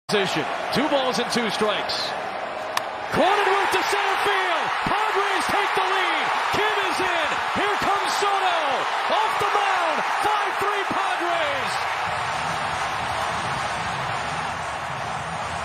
Position. 2 balls and 2 strikes. Cronenworth to center.